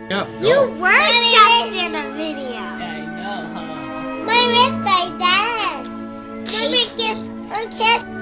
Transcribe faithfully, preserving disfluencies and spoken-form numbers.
Yeah. You Go. were Mommy, just in a video. Yeah, I know, huh? My lips are done. Taste. Let me give a kiss.